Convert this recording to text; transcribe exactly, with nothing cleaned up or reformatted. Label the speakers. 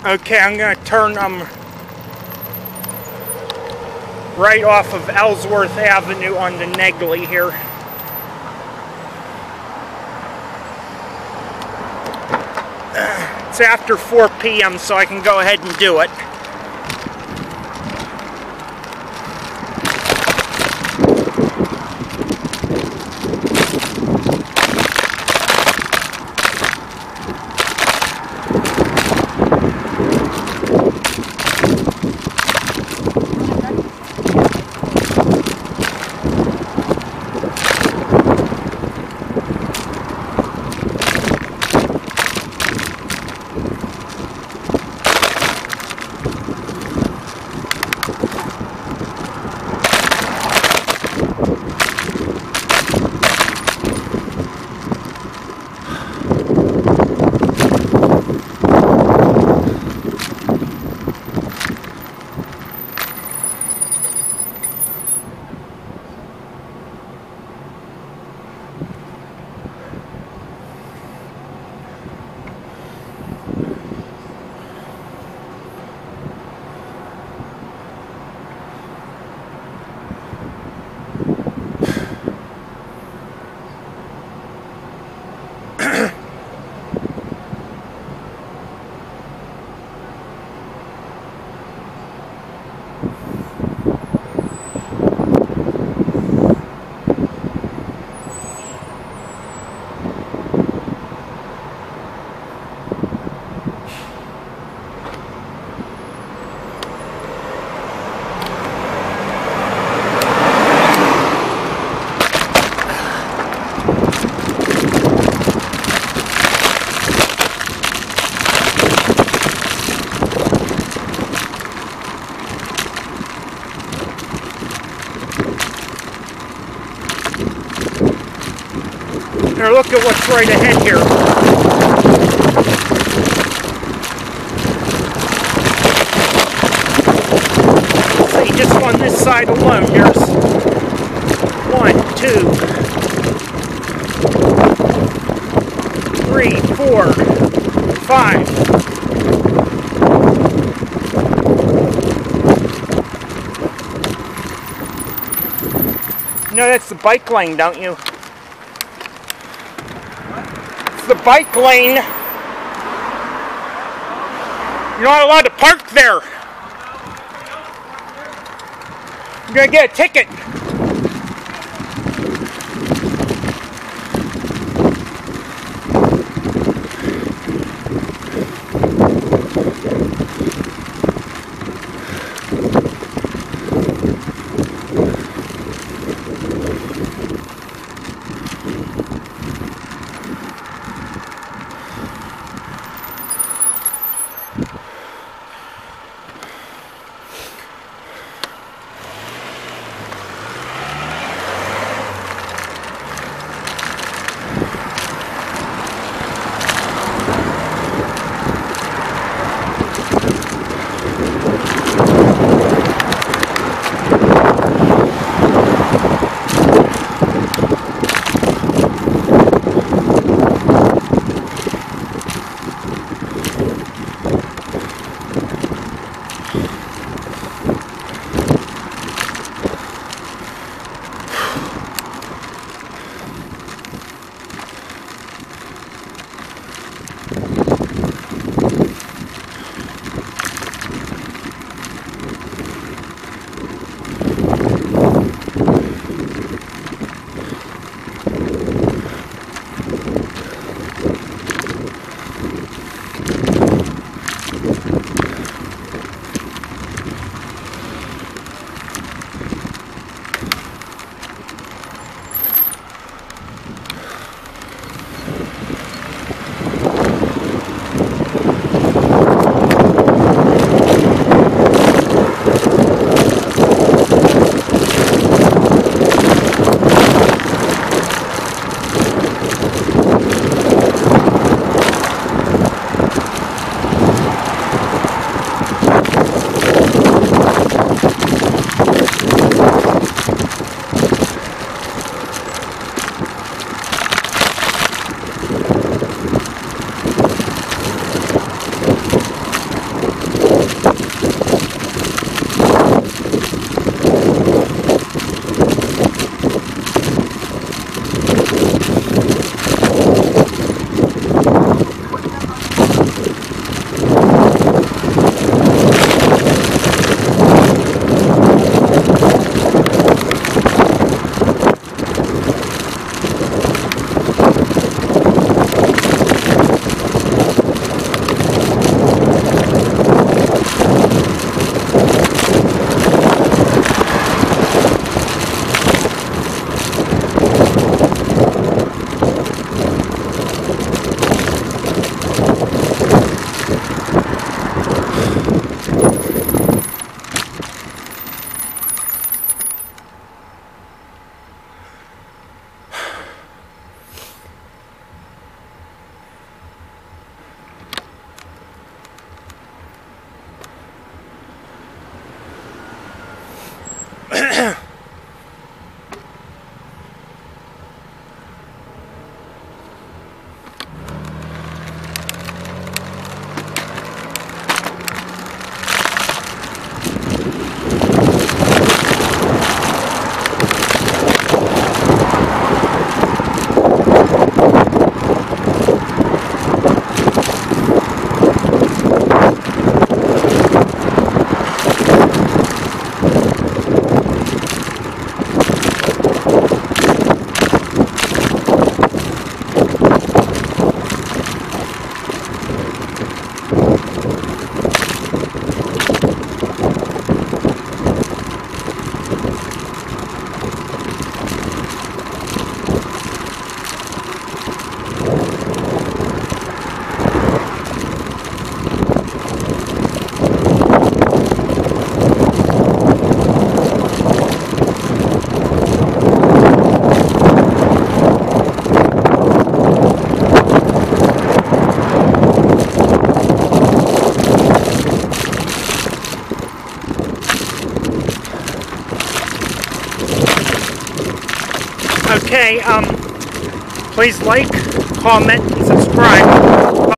Speaker 1: Okay, I'm going to turn um, right off of Ellsworth Avenue onto Negley here. It's after four P M so I can go ahead and do it. Now look at what's right ahead here. See, just on this side alone, there's one, two, three, four, five. You know that's the bike lane, don't you? The bike lane. You're not allowed to park there. You're gonna get a ticket. Okay, um, please like, comment, and subscribe.